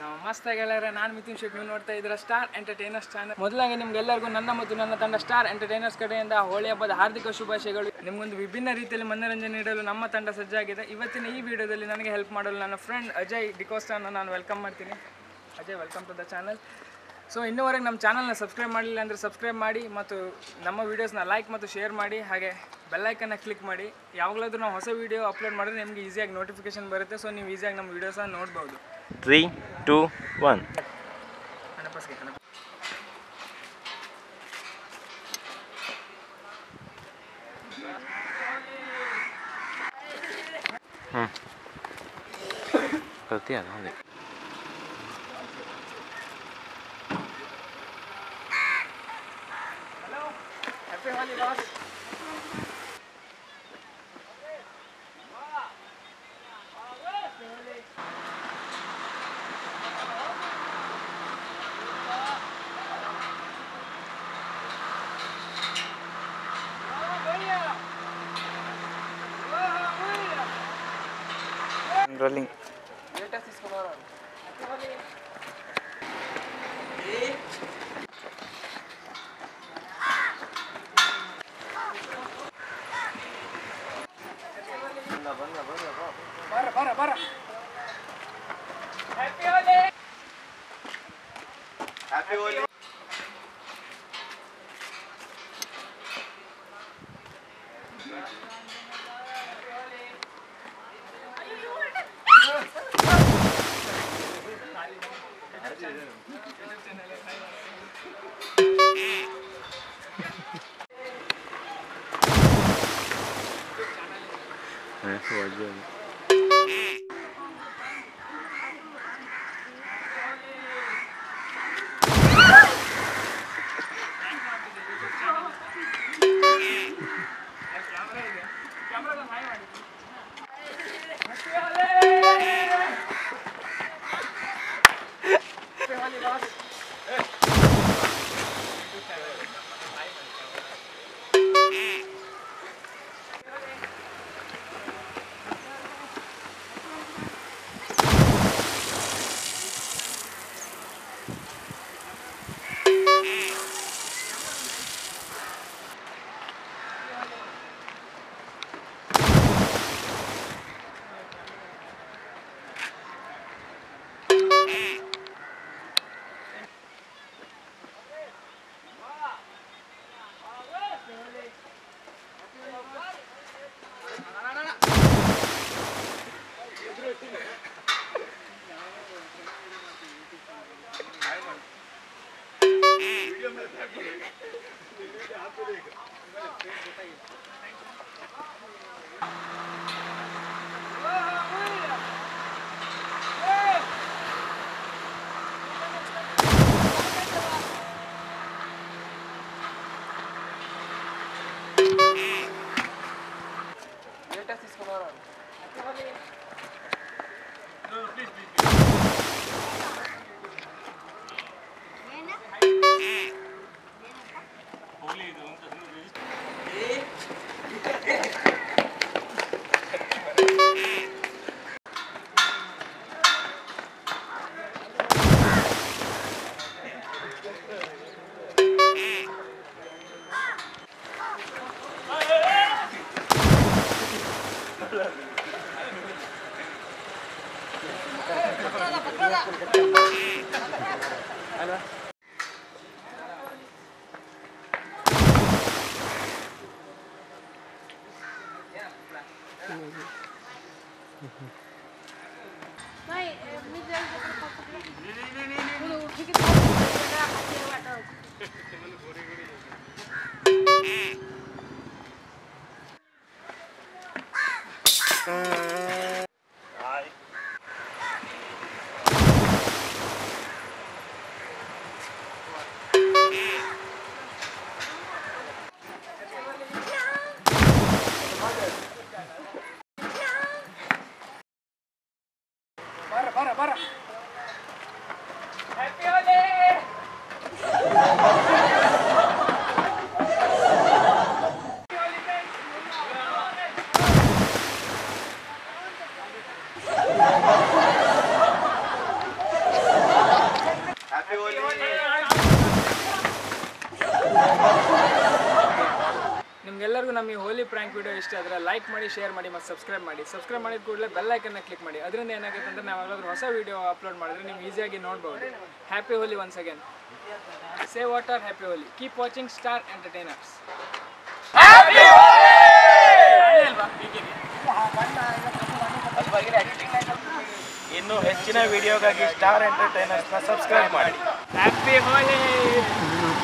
ಮಸ್ತಾಗಿ ಗೆಳೆಯರೆ, ನಾನು ಮಿಥುನ್ ಶೆಟ್ಟಿ, ನೀವು ನೋಡ್ತಾ ಇದ್ದೀರಾ ಸ್ಟಾರ್ ಎಂಟರ್ಟೈನರ್ಸ್ ಚಾನಲ್. ಮೊದಲಾಗಿ ನಿಮ್ಗೆಲ್ಲರಿಗೂ ನನ್ನ ಮತ್ತು ನನ್ನ ತಂಡ ಸ್ಟಾರ್ ಎಂಟರ್ಟೈನರ್ಸ್ ಕಡೆಯಿಂದ ಹೋಳಿ ಹಬ್ಬದ ಹಾರ್ದಿಕ ಶುಭಾಶಯಗಳು. ನಿಮಗೊಂದು ವಿಭಿನ್ನ ರೀತಿಯಲ್ಲಿ ಮನೋರಂಜನೆ ನೀಡಲು ನಮ್ಮ ತಂಡ ಸಜ್ಜಾಗಿದೆ. ಇವತ್ತಿನ ಈ ವಿಡಿಯೋದಲ್ಲಿ ನನಗೆ ಹೆಲ್ಪ್ ಮಾಡಲು ನನ್ನ ಫ್ರೆಂಡ್ ಅಜಯ್ ಡಿಕೋಸ್ಟಾನ ನಾನು ವೆಲ್ಕಮ್ ಮಾಡ್ತೀನಿ. Ajay, welcome to the channel. So ಇನ್ನೂವರೆಗೆ ನಮ್ಮ ಚಾನಲ್ನ ಸಬ್ಸ್ಕ್ರೈಬ್ ಮಾಡಲಿಲ್ಲ ಅಂದರೆ ಸಬ್ಸ್ಕ್ರೈಬ್ ಮಾಡಿ ಮತ್ತು ನಮ್ಮ ವೀಡಿಯೋಸ್ನ ಲೈಕ್ ಮತ್ತು ಶೇರ್ ಮಾಡಿ, ಹಾಗೆ ಬೆಲ್ಲೈಕನ್ನ ಕ್ಲಿಕ್ ಮಾಡಿ. ಯಾವಾಗಲಾದರೂ ನಾವು ಹೊಸ ವೀಡಿಯೋ ಅಪ್ಲೋಡ್ ಮಾಡಿದ್ರೆ ನಿಮಗೆ ಈಸಿಯಾಗಿ ನೋಟಿಫಿಕೇಶನ್ ಬರುತ್ತೆ. ಸೊ ನೀವು ಈಸಿಯಾಗಿ ನಮ್ಮ ವೀಡಿಯೋಸನ್ನ ನೋಡ್ಬೋದು. 3, 2, 1. करते हैं ना hello, happy Holi boss. Rolling latest इसको मारो. बरा happy Holi. Happy Holi. Latest इसको मारो. नो प्लीज होली ಇದು ಅಂತ Ano? नाही मी जाईल तिकडे वाटत. बरा हैप्पी होली. ನಿಮ್ಗೆಲ್ಲರಿಗೂ ನಮ್ಮ ಈ ಹೋಲಿ ಪ್ರ್ಯಾಂಕ್ ವಿಡಿಯೋ ಇಷ್ಟ ಆದರೆ ಲೈಕ್ ಮಾಡಿ, ಶೇರ್ ಮಾಡಿ ಮತ್ತು ಸಬ್ಸ್ಕ್ರೈಬ್ ಮಾಡಿದ ಕೂಡಲೇ ಬೆಲ್ ಐಕನ್ನ ಕ್ಲಿಕ್ ಮಾಡಿ. ಅದರಿಂದ ಏನಾಗುತ್ತೆ ಅಂದರೆ ನಾವು ಯಾವಾಗಾದ್ರೂ ಹೊಸ ವೀಡಿಯೋ ಅಪ್ಲೋಡ್ ಮಾಡಿದ್ರೆ ನೀವು ಈಸಿಯಾಗಿ ನೋಡ್ಬೋದು. Happy Holi once again. Save water, happy Holi. Keep watching star entertainers. ಇನ್ನು ಹೆಚ್ಚಿನ ವಿಡಿಯೋಗಾಗಿ ಸ್ಟಾರ್ ಎಂಟರ್ಟೈನರ್ಸ್ನ ಸಬ್ಸ್ಕ್ರೈಬ್ ಮಾಡಿ. ಹ್ಯಾಪಿ ಹೋಲಿ.